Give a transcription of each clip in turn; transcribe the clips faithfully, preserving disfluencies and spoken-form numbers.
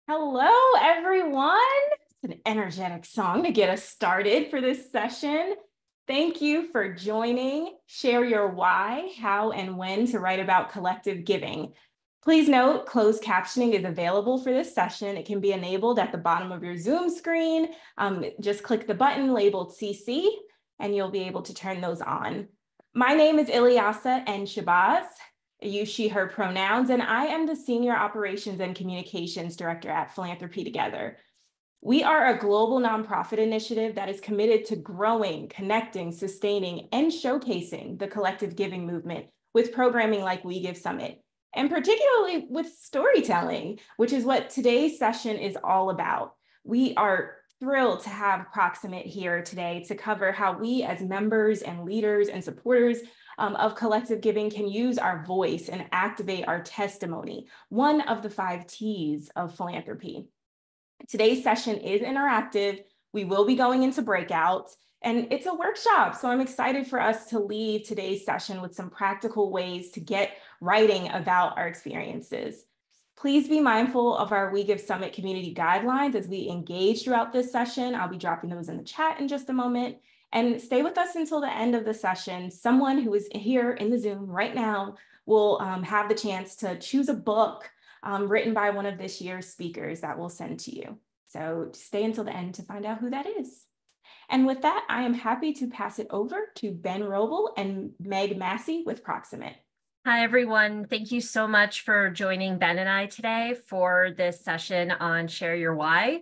Hello, everyone. It's an energetic song to get us started for this session. Thank you for joining. Share your why, how, and when to write about collective giving. Please note, closed captioning is available for this session. It can be enabled at the bottom of your Zoom screen. Um, just click the button labeled C C, and you'll be able to turn those on. My name is Ilyasa N. Shabazz. I use she, her pronouns, and I am the Senior Operations and Communications Director at Philanthropy Together. We are a global nonprofit initiative that is committed to growing, connecting, sustaining, and showcasing the collective giving movement with programming like We Give Summit, and particularly with storytelling, which is what today's session is all about. We are thrilled to have Proximate here today to cover how we as members and leaders and supporters Um, of collective giving can use our voice and activate our testimony, one of the five T's of philanthropy. Today's session is interactive. We will be going into breakouts, and it's a workshop. So I'm excited for us to leave today's session with some practical ways to get writing about our experiences. Please be mindful of our We Give Summit community guidelines as we engage throughout this session. I'll be dropping those in the chat in just a moment. And stay with us until the end of the session. Someone who is here in the Zoom right now will um, have the chance to choose a book um, written by one of this year's speakers that we'll send to you. So stay until the end to find out who that is. And with that, I am happy to pass it over to Ben Wrobel and Meg Massey with Proximate. Hi, everyone. Thank you so much for joining Ben and I today for this session on Share Your Why.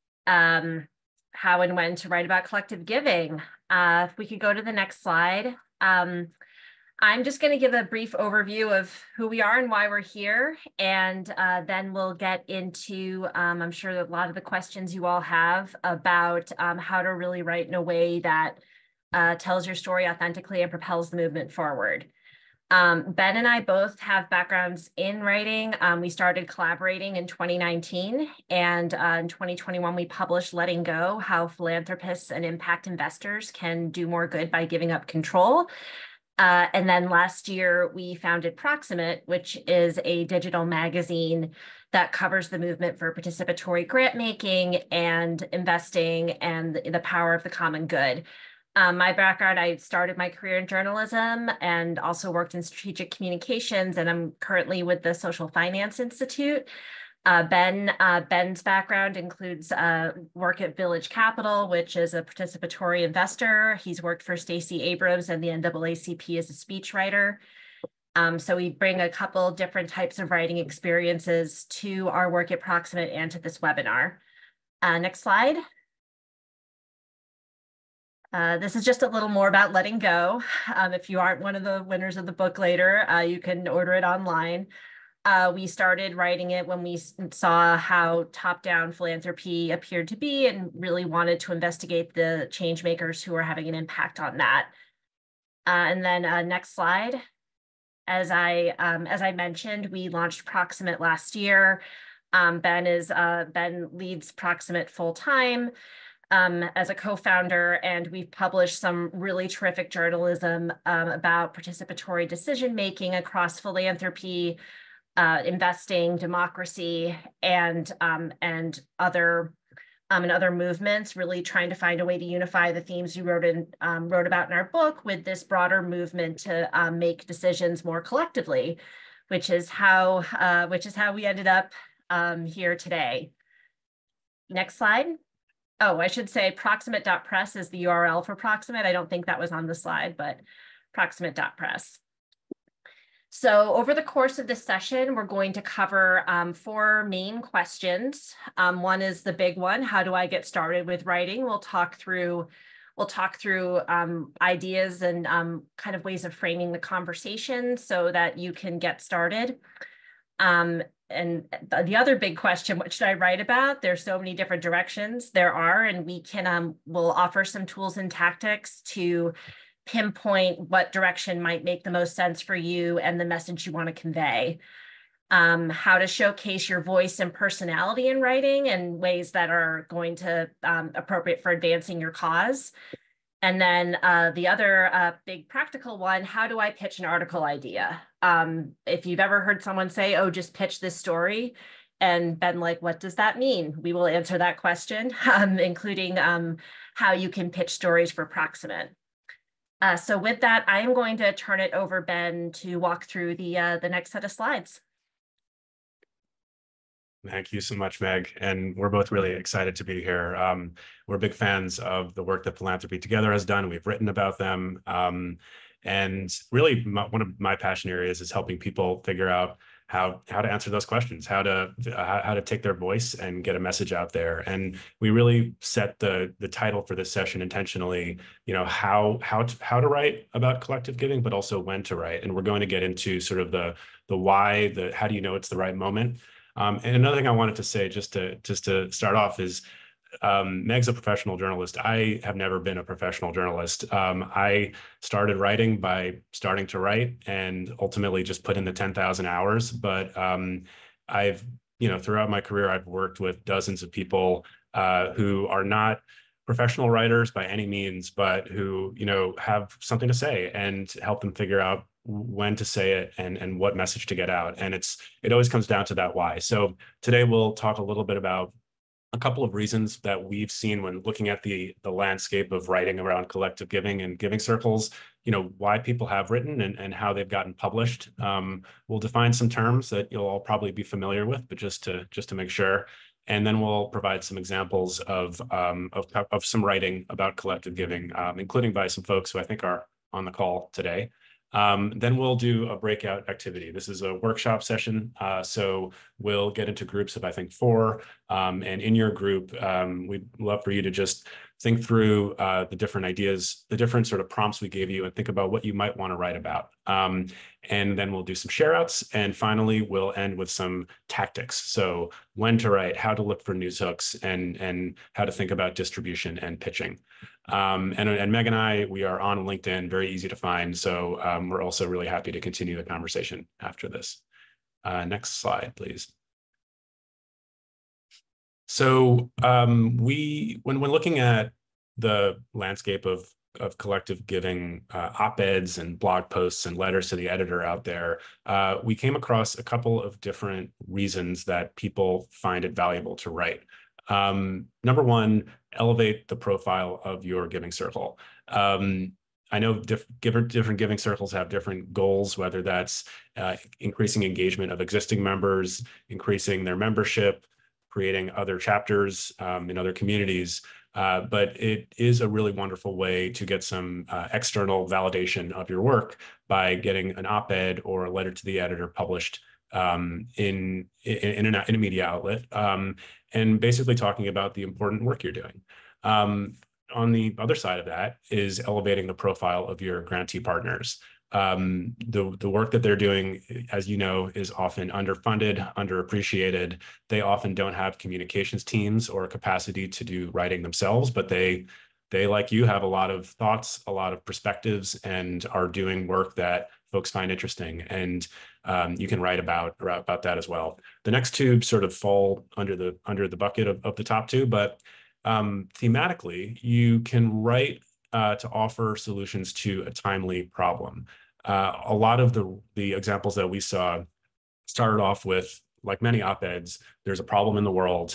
Um, how and when to write about collective giving. Uh, if we could go to the next slide. Um, I'm just going to give a brief overview of who we are and why we're here, and uh, then we'll get into, um, I'm sure that a lot of the questions you all have about um, how to really write in a way that uh, tells your story authentically and propels the movement forward. Um, Ben and I both have backgrounds in writing. Um, we started collaborating in twenty nineteen, and uh, in twenty twenty-one, we published Letting Go, How Philanthropists and Impact Investors Can Do More Good by Giving Up Control. Uh, and then last year, we founded Proximate, which is a digital magazine that covers the movement for participatory grant making and investing and the, the power of the common good. Um, my background, I started my career in journalism and also worked in strategic communications, and I'm currently with the Social Finance Institute. Uh, Ben, uh, Ben's background includes uh, work at Village Capital, which is a participatory investor. He's worked for Stacey Abrams and the N double A C P as a speechwriter. Um, so we bring a couple different types of writing experiences to our work at Proximate and to this webinar. Uh, next slide. Uh, this is just a little more about Letting Go. Um, if you aren't one of the winners of the book later, uh, you can order it online. Uh, we started writing it when we saw how top-down philanthropy appeared to be and really wanted to investigate the change makers who are having an impact on that. Uh, and then uh, next slide. As I, um, as I mentioned, we launched Proximate last year. Um, Ben, is, uh, Ben leads Proximate full-time. Um, as a co-founder, and we've published some really terrific journalism um, about participatory decision-making across philanthropy, uh, investing, democracy, and um, and other um, and other movements. Really trying to find a way to unify the themes you wrote in um, wrote about in our book with this broader movement to um, make decisions more collectively, which is how uh, which is how we ended up um, here today. Next slide. Oh, I should say proximate dot press is the U R L for Proximate. I don't think that was on the slide, but proximate dot press. So over the course of this session, we're going to cover um, four main questions. Um, one is the big one: how do I get started with writing? We'll talk through, we'll talk through um, ideas and um, kind of ways of framing the conversation so that you can get started. Um, And the other big question, what should I write about? There's so many different directions there are, and we can, um, we'll offer some tools and tactics to pinpoint what direction might make the most sense for you and the message you want to convey. Um, how to showcase your voice and personality in writing in ways that are going to um, appropriate for advancing your cause. And then uh, the other uh, big practical one, how do I pitch an article idea? Um, if you've ever heard someone say, oh, just pitch this story, And Ben, like, what does that mean? We will answer that question, um, including um, how you can pitch stories for Proximate. Uh, so with that, I am going to turn it over, Ben, to walk through the, uh, the next set of slides. Thank you so much, Meg. And we're both really excited to be here. Um, we're big fans of the work that Philanthropy Together has done. We've written about them. Um, and really, my, one of my passion areas is helping people figure out how, how to answer those questions, how to, uh, how to take their voice and get a message out there. And we really set the, the title for this session intentionally, you know, how, how, to, how to write about collective giving, but also when to write. And we're going to get into sort of the, the why, the how do you know it's the right moment. Um, and another thing I wanted to say, just to just to start off, is um, Meg's a professional journalist. I have never been a professional journalist. Um, I started writing by starting to write, and ultimately just put in the ten thousand hours. But um, I've, you know, throughout my career, I've worked with dozens of people uh, who are not professional writers by any means, but who, you know, have something to say and help them figure out when to say it and, and what message to get out. And it's it always comes down to that why. So today we'll talk a little bit about a couple of reasons that we've seen when looking at the, the landscape of writing around collective giving and giving circles, you know, why people have written and, and how they've gotten published. Um, we'll define some terms that you'll all probably be familiar with, but just to just to make sure. And then we'll provide some examples of, um, of, of some writing about collective giving, um, including by some folks who I think are on the call today. Um, then we'll do a breakout activity. This is a workshop session, uh, so we'll get into groups of, I think, four. Um, and in your group, um, we'd love for you to just think through uh, the different ideas, the different sort of prompts we gave you, and think about what you might want to write about. Um, and then we'll do some share outs. And finally, we'll end with some tactics. So when to write, how to look for news hooks, and, and how to think about distribution and pitching. Um, and, and Meg and I, we are on LinkedIn, very easy to find. So um, we're also really happy to continue the conversation after this. Uh, next slide, please. So um, we, when we're looking at the landscape of, of collective giving, uh, op-eds and blog posts and letters to the editor out there, uh, we came across a couple of different reasons that people find it valuable to write. Um, number one, elevate the profile of your giving circle. Um, I know diff different, different giving circles have different goals, whether that's uh, increasing engagement of existing members, increasing their membership, creating other chapters um, in other communities. Uh, but it is a really wonderful way to get some uh, external validation of your work by getting an op-ed or a letter to the editor published um, in, in, in, a, in a media outlet, um, and basically talking about the important work you're doing. Um, on the other side of that is elevating the profile of your grantee partners. Um, the, the work that they're doing, as you know, is often underfunded, underappreciated. They often don't have communications teams or capacity to do writing themselves, but they, they, like you, have a lot of thoughts, a lot of perspectives, and are doing work that folks find interesting. And um, you can write about, about that as well. The next two sort of fall under the, under the bucket of, of the top two, but um, thematically, you can write uh, to offer solutions to a timely problem. Uh, a lot of the, the examples that we saw started off with, like many op-eds, there's a problem in the world.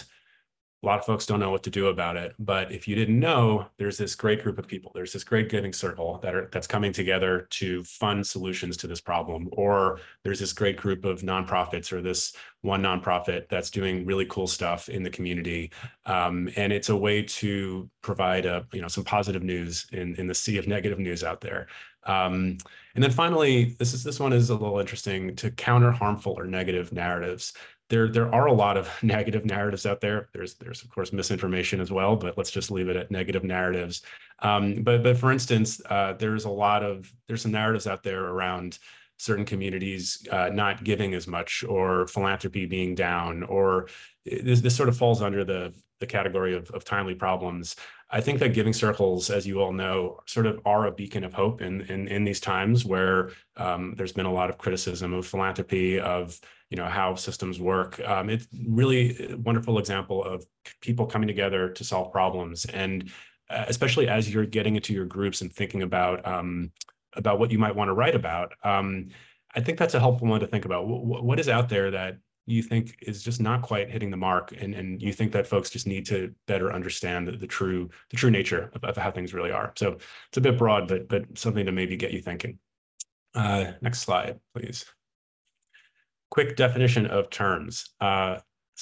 A lot of folks don't know what to do about it. But if you didn't know, there's this great group of people, there's this great giving circle that are, that's coming together to fund solutions to this problem. Or there's this great group of nonprofits, or this one nonprofit that's doing really cool stuff in the community. Um, and it's a way to provide a, you know, some positive news in, in the sea of negative news out there. Um, and then finally, this is this one is a little interesting, to counter harmful or negative narratives. There, there are a lot of negative narratives out there. There's, there's of course misinformation as well, but let's just leave it at negative narratives. Um, but, but for instance, uh, there's a lot of there's some narratives out there around certain communities uh, not giving as much, or philanthropy being down, or this, this sort of falls under the the category of, of timely problems. I think that giving circles, as you all know, sort of are a beacon of hope in in, in these times where um, there's been a lot of criticism of philanthropy, of you know how systems work. Um, it's really a wonderful example of people coming together to solve problems, and uh, especially as you're getting into your groups and thinking about um, about what you might want to write about. Um, I think that's a helpful one to think about. W what is out there that you think is just not quite hitting the mark, and, and you think that folks just need to better understand the, the true the true nature of, of how things really are. So it's a bit broad, but but something to maybe get you thinking. Uh, next slide, please. Quick definition of terms. Uh,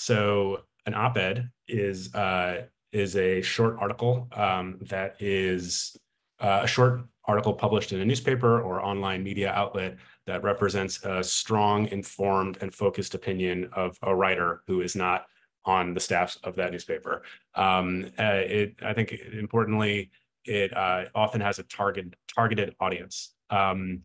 so an op-ed is uh, is a short article um, that is uh, a short article published in a newspaper or online media outlet that represents a strong, informed, and focused opinion of a writer who is not on the staffs of that newspaper. Um, uh, it, I think, importantly, it uh, often has a target targeted audience. Um,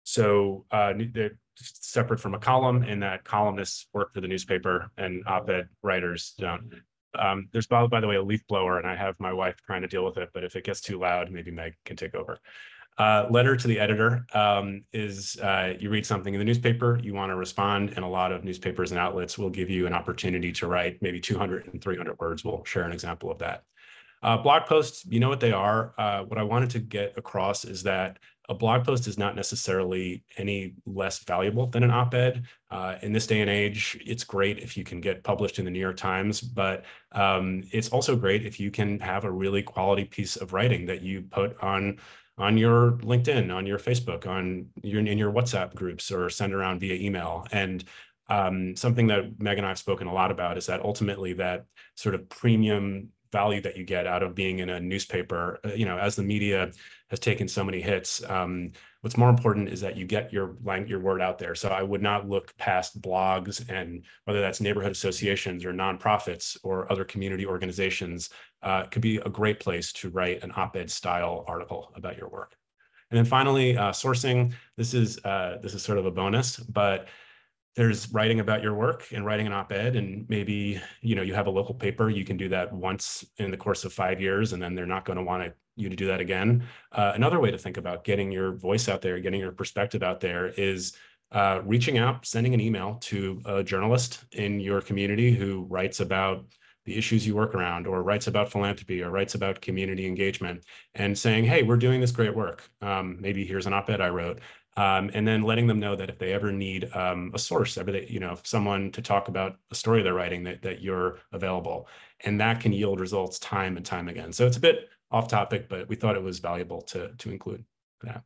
so uh, they're separate from a column, in that columnists work for the newspaper and op-ed writers don't. Um, there's, by, by the way, a leaf blower, and I have my wife trying to deal with it, but if it gets too loud, maybe Meg can take over. Uh, letter to the editor um, is uh, you read something in the newspaper, you want to respond, and a lot of newspapers and outlets will give you an opportunity to write maybe two hundred and three hundred words. We'll share an example of that. Uh, blog posts, you know what they are. Uh, what I wanted to get across is that a blog post is not necessarily any less valuable than an op-ed. Uh, in this day and age, it's great if you can get published in the New York Times, but um, it's also great if you can have a really quality piece of writing that you put on on your LinkedIn, on your Facebook, on your in your WhatsApp groups, or send around via email. And um, something that Meg and I have spoken a lot about is that ultimately that sort of premium value that you get out of being in a newspaper, you know, as the media has taken so many hits, um, what's more important is that you get your your word out there. So I would not look past blogs, and whether that's neighborhood associations or nonprofits or other community organizations, uh, could be a great place to write an op-ed style article about your work. And then finally, uh, sourcing. This is uh, this is sort of a bonus, but there's writing about your work and writing an op-ed, and maybe, you know, you have a local paper, you can do that once in the course of five years, and then they're not going to want you to do that again. Uh, another way to think about getting your voice out there, getting your perspective out there, is uh, reaching out, sending an email to a journalist in your community who writes about the issues you work around, or writes about philanthropy, or writes about community engagement, and saying, hey, we're doing this great work. Um, maybe here's an op-ed I wrote. Um, and then letting them know that if they ever need um, a source, ever they, you know, someone to talk about a story they're writing, that, that you're available. And that can yield results time and time again. So it's a bit off topic, but we thought it was valuable to, to include that.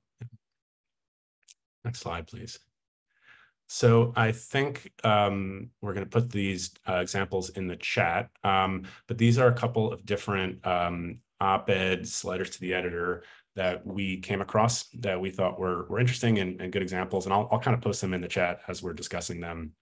Next slide, please. So I think um, we're going to put these uh, examples in the chat, um, but these are a couple of different um, op-eds, letters to the editor, that we came across that we thought were, were interesting and, and good examples. And I'll, I'll kind of post them in the chat as we're discussing them.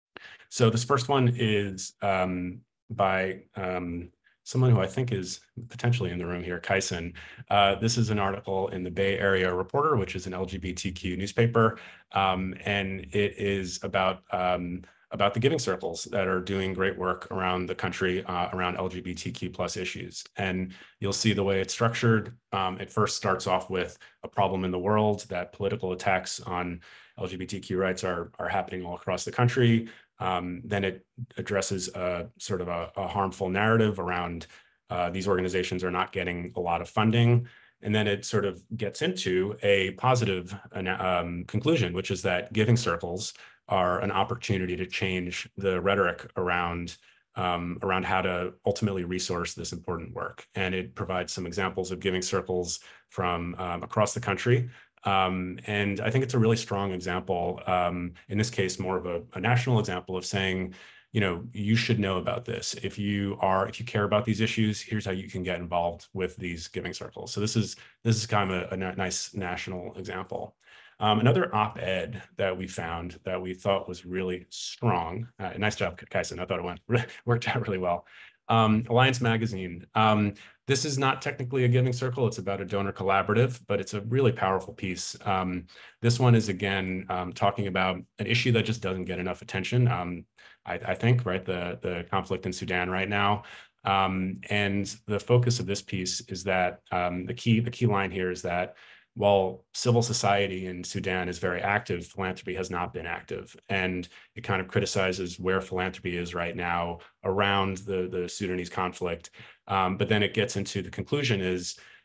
So this first one is um, by um, someone who I think is potentially in the room here, Kaisen. Uh, this is an article in the Bay Area Reporter, which is an L G B T Q newspaper. Um, and it is about um, about the giving circles that are doing great work around the country uh, around L G B T Q plus issues. And you'll see the way it's structured. Um, it first starts off with a problem in the world, that political attacks on L G B T Q rights are, are happening all across the country. Um, then it addresses a sort of a, a harmful narrative around uh, these organizations are not getting a lot of funding. And then it sort of gets into a positive um, conclusion, which is that giving circles are an opportunity to change the rhetoric around um, around how to ultimately resource this important work. And it provides some examples of giving circles from um, across the country. Um, and I think it's a really strong example, um, in this case, more of a, a national example of saying, you know, you should know about this. If you are, if you care about these issues, here's how you can get involved with these giving circles. So this is, this is kind of a, a nice national example. Um, another op-ed that we found that we thought was really strong. Uh, nice job, Kaisen. I thought it went worked out really well. Um, Alliance Magazine. Um, this is not technically a giving circle. It's about a donor collaborative, but it's a really powerful piece. Um, this one is, again, um, talking about an issue that just doesn't get enough attention. Um, I, I think, right, the, the conflict in Sudan right now. Um, and the focus of this piece is that um, the key, the key line here is that while civil society in Sudan is very active, philanthropy has not been active. And it kind of criticizes where philanthropy is right now around the, the Sudanese conflict. Um, but then it gets into the conclusion is,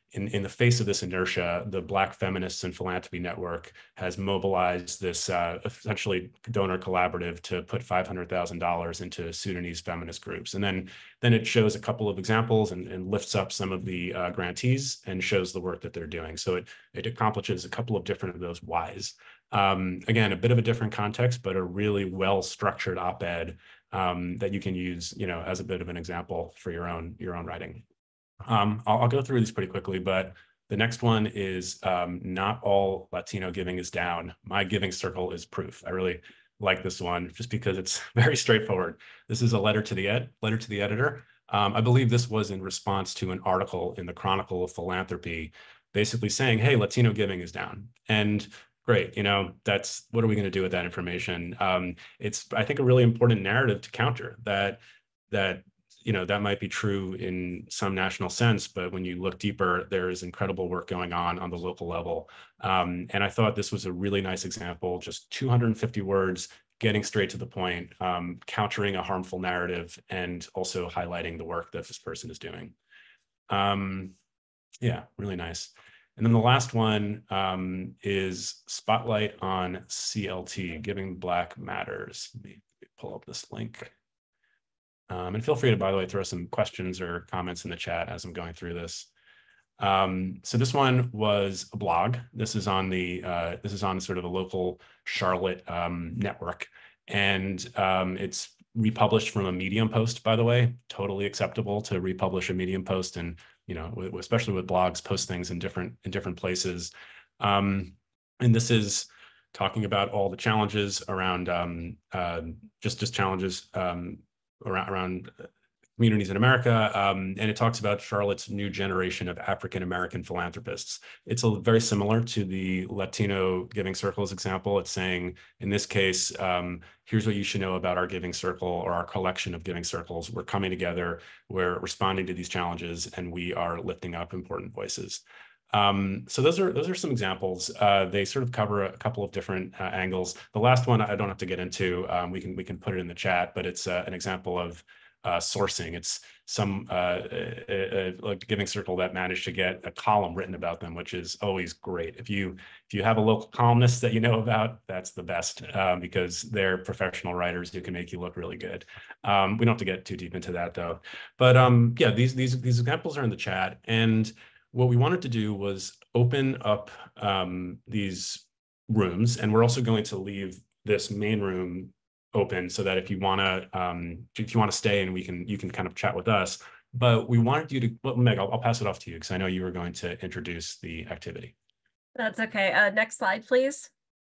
in, in the face of this inertia, the Black Feminists and Philanthropy Network has mobilized this uh, essentially donor collaborative to put five hundred thousand dollars into Sudanese feminist groups. And then, then it shows a couple of examples and, and lifts up some of the uh, grantees and shows the work that they're doing. So it, it accomplishes a couple of different of those whys. Um, again, a bit of a different context, but a really well-structured op-ed um, that you can use, you know, as a bit of an example for your own, your own writing. Um, I'll, I'll go through these pretty quickly, but the next one is um, not all Latino giving is down. My giving circle is proof. I really like this one just because it's very straightforward. This is a letter to the ed, letter to the editor. Um, I believe this was in response to an article in the Chronicle of Philanthropy, basically saying, hey, Latino giving is down. And great, you know, that's, what are we going to do with that information? Um, it's, I think, a really important narrative to counter that, that, you know, that might be true in some national sense, but when you look deeper, there is incredible work going on on the local level. Um, and I thought this was a really nice example, just two hundred fifty words, getting straight to the point, um, countering a harmful narrative, and also highlighting the work that this person is doing. Um, yeah, really nice. And then the last one um, is Spotlight on C L T, Giving Black Matters. Let me pull up this link. Um, and feel free to, by the way, throw some questions or comments in the chat as I'm going through this. Um, so this one was a blog. This is on the, uh, this is on sort of a local Charlotte um, network. And um, it's republished from a Medium post, by the way, totally acceptable to republish a Medium post. And, you know, especially with blogs, post things in different, in different places. Um, and this is talking about all the challenges around um, uh, just, just challenges um, around, around communities in America, um, and it talks about Charlotte's new generation of African-American philanthropists. It's a, very similar to the Latino Giving Circles example. It's saying, in this case, um, here's what you should know about our Giving Circle or our collection of Giving Circles. We're coming together, we're responding to these challenges, and we are lifting up important voices. Um, so those are those are some examples. Uh, they sort of cover a couple of different uh, angles. The last one I don't have to get into. Um, we can we can put it in the chat, but it's uh, an example of uh, sourcing. It's some uh, a, a, like Giving Circle that managed to get a column written about them, which is always great. If you if you have a local columnist that you know about, that's the best um, because they're professional writers who can make you look really good. Um, we don't have to get too deep into that though. But um, yeah, these these these examples are in the chat. And what we wanted to do was open up um, these rooms, and we're also going to leave this main room open so that if you want to, um, if you want to stay, and we can, you can kind of chat with us. But we wanted you to, well, Meg, I'll, I'll pass it off to you because I know you were going to introduce the activity. That's okay. Uh, next slide, please.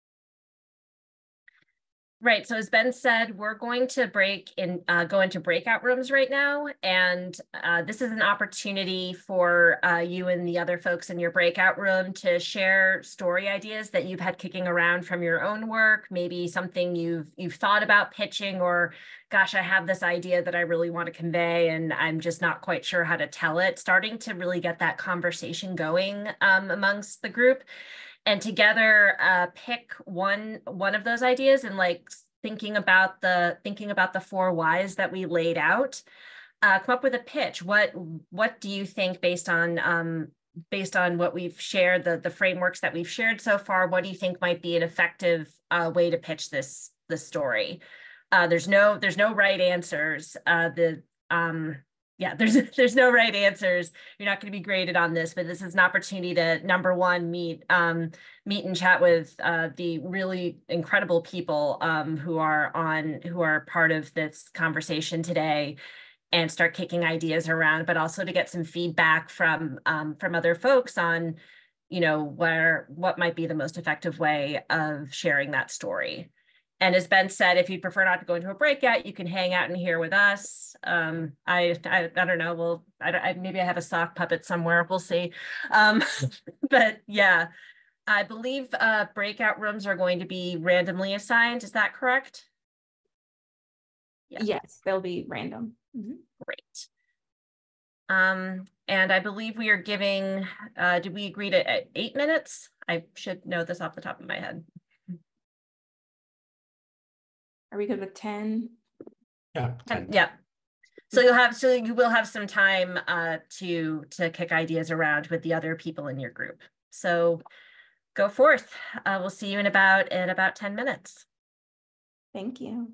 Right. So as Ben said, we're going to break in, uh, go into breakout rooms right now. And uh, this is an opportunity for uh, you and the other folks in your breakout room to share story ideas that you've had kicking around from your own work, maybe something you've you've thought about pitching, or gosh, I have this idea that I really want to convey and I'm just not quite sure how to tell it, starting to really get that conversation going um, amongst the group. And together uh, pick one one of those ideas, and like thinking about the thinking about the four whys that we laid out, uh, come up with a pitch. What what do you think, based on um, based on what we've shared, the the frameworks that we've shared so far? What do you think might be an effective uh, way to pitch this this story? Uh, there's no there's no right answers. Uh, the um, Yeah, there's there's no right answers. You're not going to be graded on this, but this is an opportunity to, number one, meet um, meet and chat with uh, the really incredible people um, who are on who are part of this conversation today, and start kicking ideas around. But also to get some feedback from um, from other folks on, you know, where what might be the most effective way of sharing that story. And as Ben said, if you prefer not to go into a breakout, you can hang out in here with us. Um, I, I I don't know. Well, I, don't, I maybe I have a sock puppet somewhere. We'll see. Um, but yeah, I believe uh, breakout rooms are going to be randomly assigned. Is that correct? Yeah. Yes, they'll be random. Mm-hmm. Great. Um, and I believe we are giving. Uh, did we agree to eight minutes? I should know this off the top of my head. Are we good with ten? Yeah. ten. Yeah. So you'll have, so you will have some time uh, to, to kick ideas around with the other people in your group. So go forth. Uh, we'll see you in about, in about ten minutes. Thank you.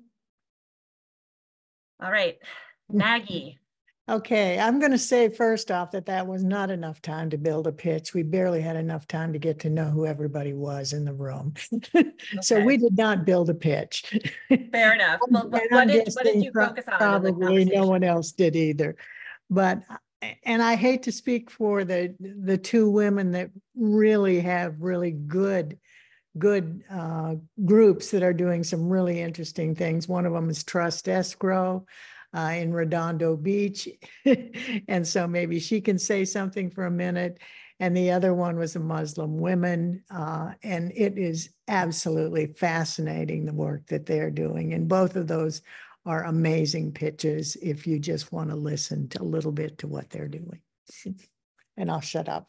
All right, Maggie. Okay, I'm going to say first off that that was not enough time to build a pitch. We barely had enough time to get to know who everybody was in the room. So Okay. we did not build a pitch. Fair enough. Well, what, And I'm what did, what did guessing you pro- focus on in the Probably conversation? no one else did either. But, and I hate to speak for the, the two women that really have really good good uh, groups that are doing some really interesting things. One of them is Trust Escrow uh, in Redondo Beach. And so maybe she can say something for a minute. And the other one was the Muslim women. Uh, and it is absolutely fascinating, the work that they're doing. And both of those are amazing pitches if you just want to listen to a little bit to what they're doing. And I'll shut up.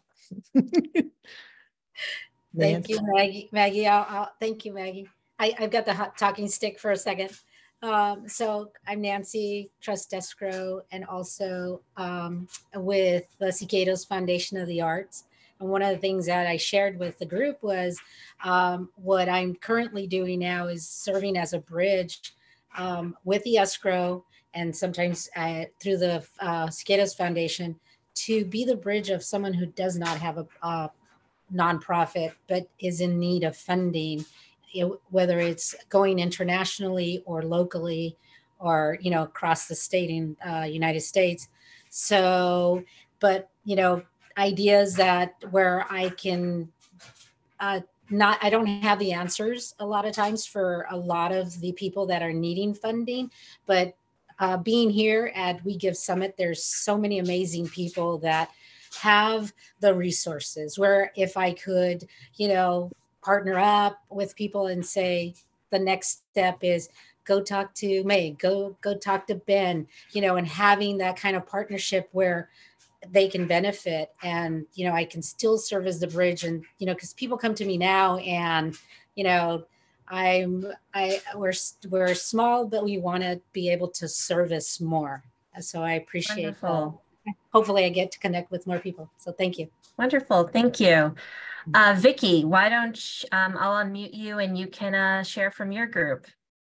Thank you, Maggie. Maggie, I'll, I'll, thank you, Maggie. I, I've got the hot talking stick for a second. Um, so I'm Nancy, Trust Escrow, and also um, with the Cicados Foundation of the Arts. And one of the things that I shared with the group was um, what I'm currently doing now is serving as a bridge um, with the escrow and sometimes uh, through the uh, Cicados Foundation to be the bridge of someone who does not have a uh, nonprofit, but is in need of funding, it, whether it's going internationally or locally or, you know, across the state in uh, United States. So, but, you know, ideas that where I can uh, not, I don't have the answers a lot of times for a lot of the people that are needing funding, but uh, being here at We Give Summit, there's so many amazing people that have the resources where if I could, you know, partner up with people and say, the next step is go talk to May, go, go talk to Ben, you know, and having that kind of partnership where they can benefit and, you know, I can still serve as the bridge and, you know, because people come to me now and, you know, I'm, I, we're, we're small, but we want to be able to service more. So I appreciate that. Hopefully I get to connect with more people. So thank you. Wonderful. Thank you. Uh, Vicki, why don't sh um, I'll unmute you and you can uh, share from your group.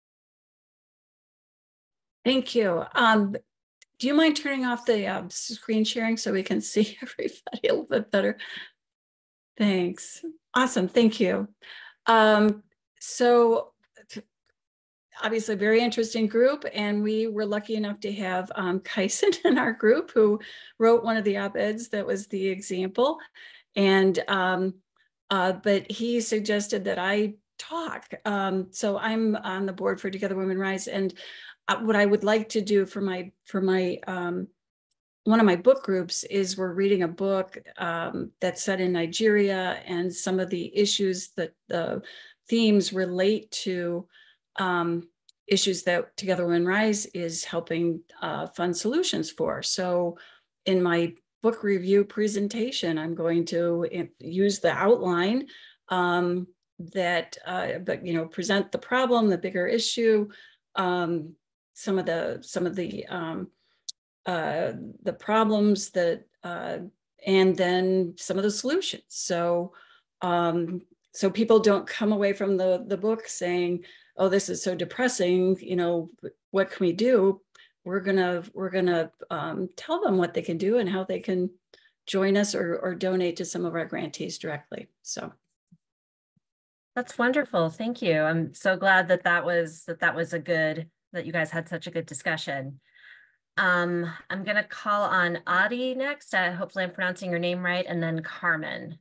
Thank you. Um, do you mind turning off the uh, screen sharing so we can see everybody a little bit better? Thanks. Awesome. Thank you. Um, so obviously very interesting group, and we were lucky enough to have um, Kyson in our group who wrote one of the op-eds that was the example. And um, uh, but he suggested that I talk. Um, so I'm on the board for Together Women Rise, and uh, what I would like to do for my for my um, one of my book groups is we're reading a book um, that's set in Nigeria, and some of the issues that the themes relate to um, issues that Together Women Rise is helping uh, fund solutions for. So in my book review presentation, I'm going to use the outline um, that, uh, but, you know, present the problem, the bigger issue, um, some of the, some of the, um, uh, the problems that, uh, and then some of the solutions. So, um, so people don't come away from the, the book saying, oh, this is so depressing, you know, what can we do? We're gonna, we're gonna um, tell them what they can do and how they can join us or, or donate to some of our grantees directly. So. That's wonderful. Thank you. I'm so glad that that was, that that was a good, that you guys had such a good discussion. Um, I'm gonna call on Adi next. Uh, hopefully I'm pronouncing your name right, and then Carmen.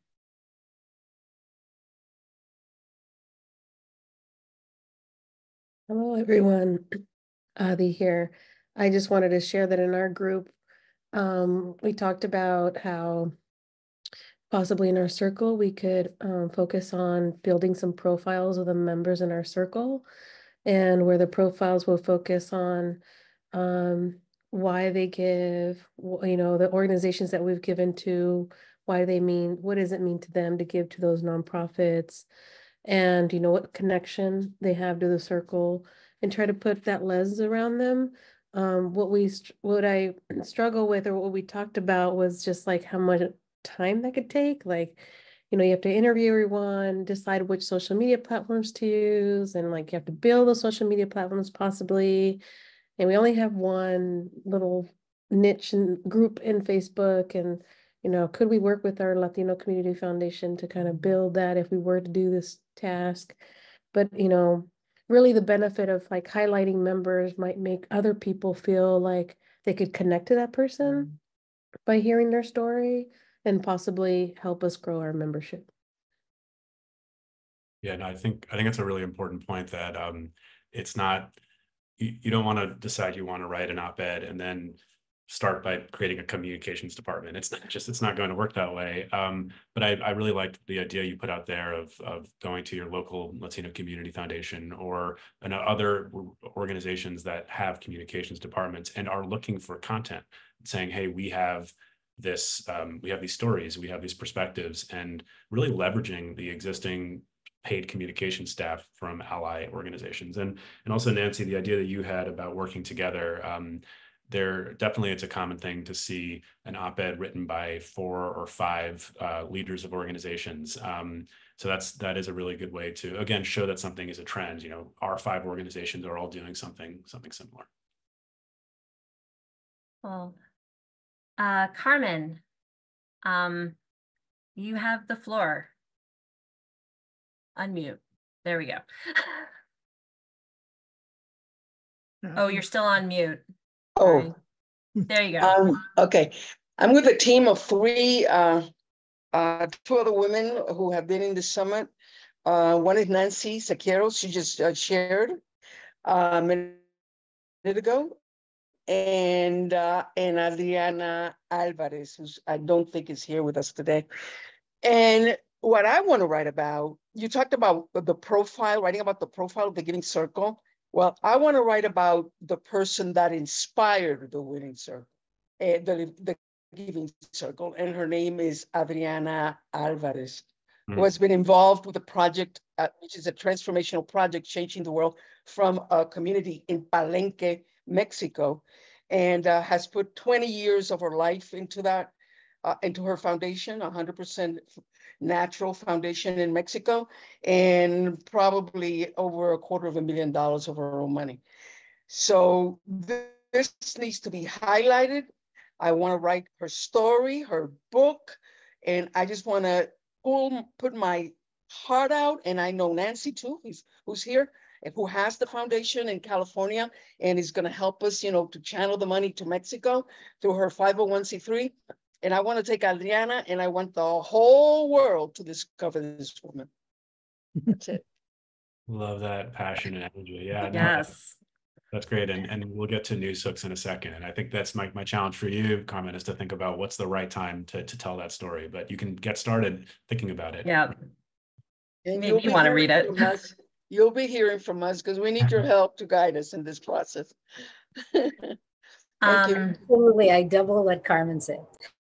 Hello, everyone. Adi here. I just wanted to share that in our group, um, we talked about how possibly in our circle, we could um, focus on building some profiles of the members in our circle, and where the profiles will focus on um, why they give, you know, the organizations that we've given to, why they mean, what does it mean to them to give to those nonprofits, and, you know, what connection they have to the circle, and try to put that lens around them Um, what we, what I struggle with, or what we talked about, was just like how much time that could take. Like, you know, you have to interview everyone, decide which social media platforms to use, and like you have to build those social media platforms possibly. And we only have one little niche and group in Facebook. And, you know, could we work with our Latino Community Foundation to kind of build that if we were to do this task? But, you know, really the benefit of like highlighting members might make other people feel like they could connect to that person by hearing their story, and possibly help us grow our membership. Yeah, no, I think I think it's a really important point that um, it's not, you, you don't want to decide you want to write an op-ed and then start by creating a communications department. It's not just, it's not going to work that way. Um, but I, I really liked the idea you put out there of, of going to your local Latino Community Foundation or an, other organizations that have communications departments and are looking for content, saying, hey, we have this, um, we have these stories, we have these perspectives, and really leveraging the existing paid communication staff from ally organizations. And, and also, Nancy, the idea that you had about working together, um, there definitely, it's a common thing to see an op-ed written by four or five uh, leaders of organizations. Um, so that's, that is a really good way to, again, show that something is a trend. You know, our five organizations are all doing something, something similar. Well, uh, Carmen, um, you have the floor. Unmute. There we go. Oh, you're still on mute. Oh, Sorry. There you go. Um, okay. I'm with a team of three, uh, uh, two other women who have been in the summit. Uh, one is Nancy Saqueros, she just uh, shared uh, a minute ago. And, uh, and Adriana Alvarez, who's I don't think is here with us today. And what I want to write about, you talked about the profile, writing about the profile of the Giving Circle. Well, I want to write about the person that inspired the Winning Circle, uh, the, the Giving Circle, and her name is Adriana Alvarez, mm. who has been involved with the project, uh, which is a transformational project changing the world from a community in Palenque, Mexico, and uh, has put twenty years of her life into that, uh, into her foundation, one hundred percent natural foundation in Mexico, and probably over a quarter of a million dollars of her own money. So th this needs to be highlighted. I want to write her story, her book, and I just want to pull, put my heart out. And I know Nancy too, who's, who's here, and who has the foundation in California and is going to help us, you know, to channel the money to Mexico through her five oh one c three. And I want to take Adriana, and I want the whole world to discover this woman. That's it. Love that passion and energy. Yeah. No, Yes. that's, that's great. And, and we'll get to news hooks in a second. And I think that's my, my challenge for you, Carmen, is to think about what's the right time to, to tell that story. But you can get started thinking about it. Yeah. And maybe you want to read it. Us, you'll be hearing from us because we need your help to guide us in this process. Thank um, you. Absolutely. I double what Carmen said.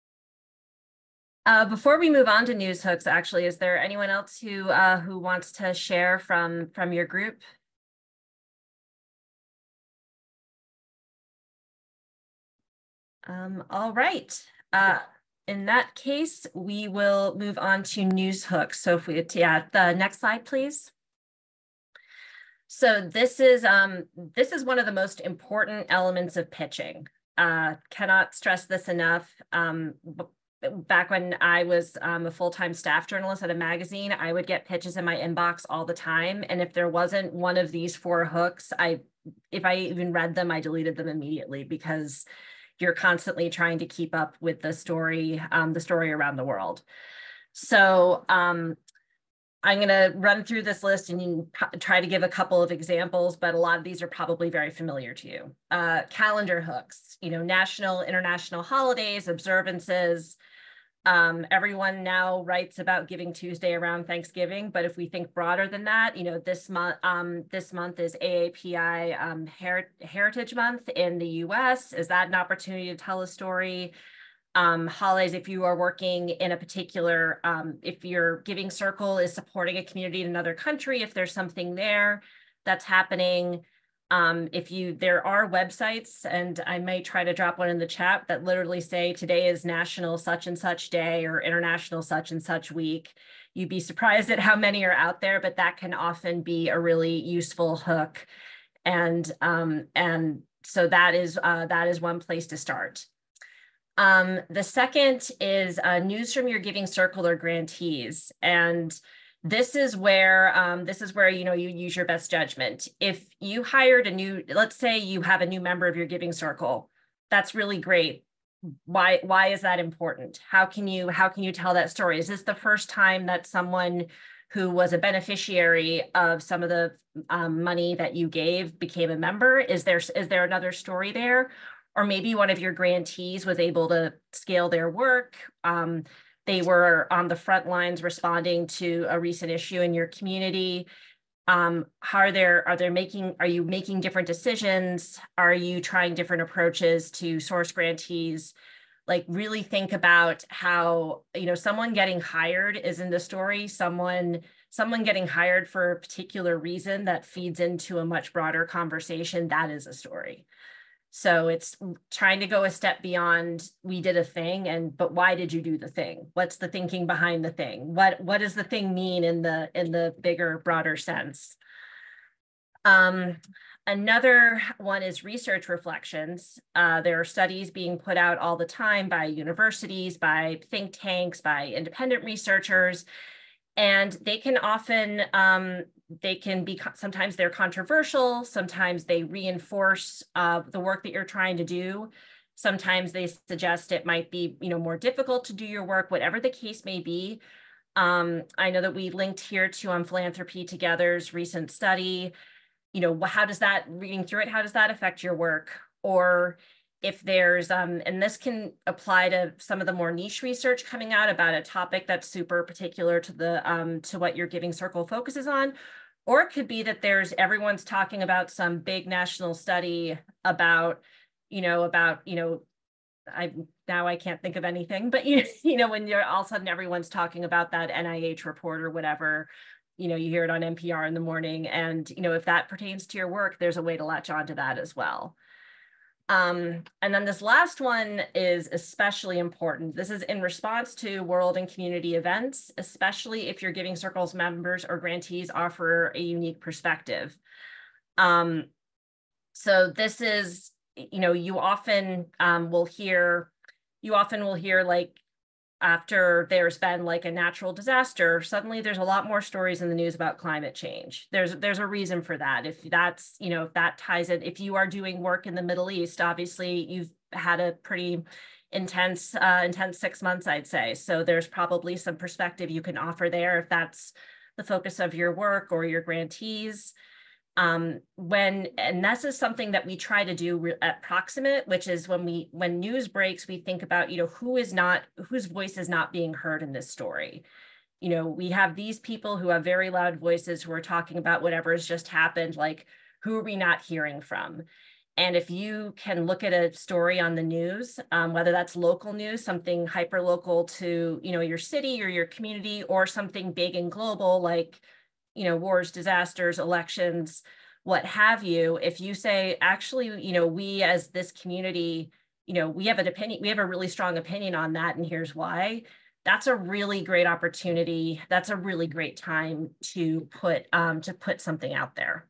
Uh, before we move on to news hooks, actually, is there anyone else who uh, who wants to share from from your group? Um, all right. Uh, in that case, we will move on to news hooks. So if we, yeah, the next slide, please. So this is um, this is one of the most important elements of pitching. Uh, cannot stress this enough. Um, Back when I was um, a full-time staff journalist at a magazine, I would get pitches in my inbox all the time. And if there wasn't one of these four hooks, I, if I even read them, I deleted them immediately, because you're constantly trying to keep up with the story, um, the story around the world. So um, I'm going to run through this list and try to give a couple of examples, but a lot of these are probably very familiar to you. Uh, calendar hooks, you know, national, international holidays, observances. Um, everyone now writes about Giving Tuesday around Thanksgiving, but if we think broader than that, you know, this month, um, this month is A A P I um, Her Heritage Month in the U S. Is that an opportunity to tell a story? Um, holidays, if you are working in a particular, um, if your Giving Circle is supporting a community in another country, if there's something there that's happening. Um, if you, there are websites, and I may try to drop one in the chat, that literally say today is National such and such day or International such and such week. You'd be surprised at how many are out there, but that can often be a really useful hook. And, um, and so that is, uh, that is one place to start. Um, the second is uh, news from your giving circle or grantees. And this is where, um, this is where, you know, you use your best judgment. If you hired a new, let's say you have a new member of your giving circle, that's really great. Why, why is that important? How can you, how can you tell that story? Is this the first time that someone who was a beneficiary of some of the um, money that you gave became a member? Is there, is there another story there? Or maybe one of your grantees was able to scale their work. Um, they were on the front lines responding to a recent issue in your community. Um, how are there, are there making, are you making different decisions? Are you trying different approaches to source grantees? Like, really think about how, you know, someone getting hired isn't the story. Someone, someone getting hired for a particular reason that feeds into a much broader conversation, that is a story. So it's trying to go a step beyond, we did a thing, and but why did you do the thing? What's the thinking behind the thing? What what does the thing mean in the in the bigger, broader sense? Um, another one is research reflections. Uh, there are studies being put out all the time by universities, by think tanks, by independent researchers, and they can often um, they can be, sometimes they're controversial, sometimes they reinforce uh, the work that you're trying to do. Sometimes they suggest it might be, you know, more difficult to do your work, whatever the case may be. Um, I know that we linked here to um, Philanthropy Together's recent study. You know, how does that, reading through it, how does that affect your work? Or if there's, um, and this can apply to some of the more niche research coming out about a topic that's super particular to the, um, to what your giving circle focuses on. Or it could be that there's, everyone's talking about some big national study about, you know, about, you know, I now I can't think of anything, but you, you know, when you're all of a sudden everyone's talking about that N I H report or whatever, you know, you hear it on N P R in the morning, and, you know, if that pertains to your work, there's a way to latch onto that as well. Um, and then this last one is especially important. This is in response to world and community events, especially if your Giving Circles members or grantees offer a unique perspective. Um, so this is, you know, you often um, will hear, you often will hear like, after there's been like a natural disaster, suddenly there's a lot more stories in the news about climate change. There's there's a reason for that. If that's, you know, if that ties it, if you are doing work in the Middle East, obviously you've had a pretty intense, uh, intense six months, I'd say. So there's probably some perspective you can offer there if that's the focus of your work or your grantees. Um, when, and this is something that we try to do at Proximate, which is when we, when news breaks, we think about, you know, who is not, whose voice is not being heard in this story. You know, we have these people who have very loud voices who are talking about whatever has just happened, like, who are we not hearing from? And if you can look at a story on the news, um, whether that's local news, something hyper local to, you know, your city or your community, or something big and global, like, you know, wars, disasters, elections, what have you, if you say, actually, you know, we as this community, you know, we have an opinion, we have a really strong opinion on that, and here's why, that's a really great opportunity. That's a really great time to put, um, to put something out there.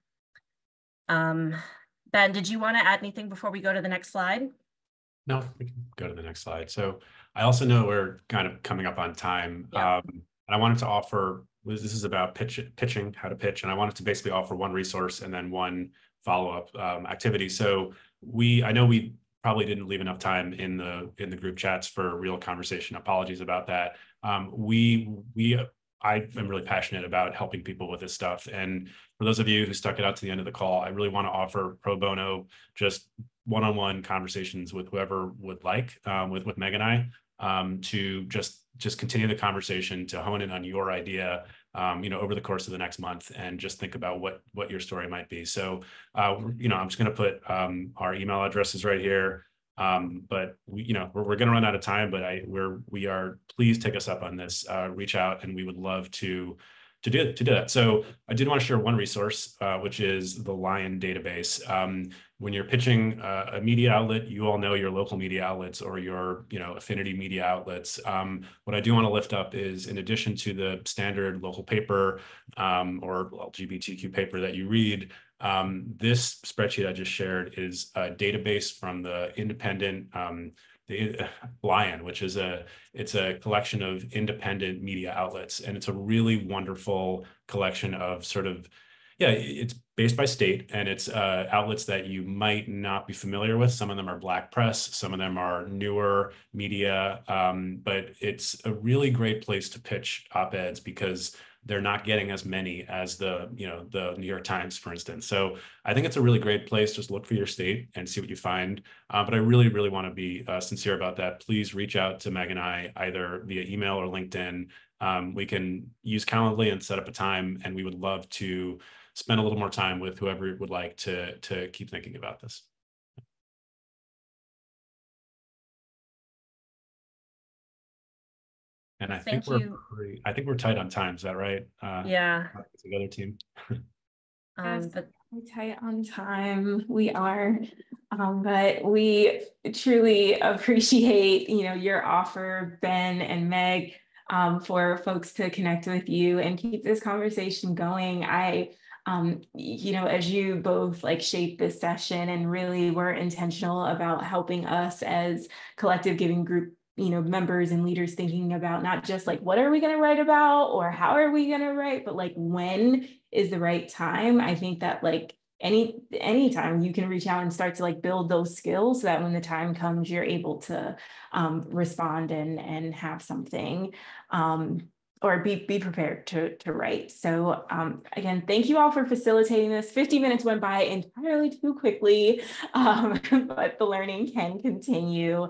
Um, Ben, did you want to add anything before we go to the next slide? No, we can go to the next slide. So I also know we're kind of coming up on time. Yeah. Um, and I wanted to offer, this is about pitch, pitching, how to pitch. And I wanted to basically offer one resource and then one follow-up um, activity. So we, I know we probably didn't leave enough time in the in the group chats for real conversation. Apologies about that. Um, we, we, I am really passionate about helping people with this stuff. And for those of you who stuck it out to the end of the call, I really want to offer pro bono, just one-on-one conversations with whoever would like, um, with, with Meg and I, um, to just, just continue the conversation, to hone in on your idea, um, you know, over the course of the next month, and just think about what, what your story might be. So, uh, you know, I'm just going to put um, our email addresses right here. Um, but we, you know, we're, we're going to run out of time, but I, we're, we are, please take us up on this, uh, reach out, and we would love to to do to do that. So I did want to share one resource, uh, which is the Lion database. Um, when you're pitching uh, a media outlet, you all know your local media outlets or your you know affinity media outlets. Um, what I do want to lift up is, in addition to the standard local paper um, or L G B T Q paper that you read, um, this spreadsheet I just shared is a database from the independent um, the Lion, which is a it's a collection of independent media outlets, and it's a really wonderful collection of sort of yeah, it's based by state, and it's uh, outlets that you might not be familiar with. Some of them are Black press, some of them are newer media, um, but it's a really great place to pitch op-eds because they're not getting as many as the, you know, the New York Times, for instance. So I think it's a really great place. Just look for your state and see what you find. Uh, but I really, really want to be uh, sincere about that. Please reach out to Meg and I either via email or LinkedIn. Um, we can use Calendly and set up a time, and we would love to spend a little more time with whoever would like to, to keep thinking about this. And I Thank think we're you. pretty, I think we're tight on time. Is that right? Uh, Yeah. The other team. Um, but We're tight on time. We are, um, but we truly appreciate, you know, your offer, Ben and Meg, um, for folks to connect with you and keep this conversation going. I, um, you know, as you both like shape this session and really were intentional about helping us as collective giving group, you know, members and leaders thinking about not just like, what are we going to write about or how are we going to write, but like, when is the right time. I think that like any anytime you can reach out and start to like build those skills so that when the time comes, you're able to um, respond and and have something um, or be be prepared to to write. So um, again, thank you all for facilitating this. fifty minutes went by entirely too quickly, um, but the learning can continue.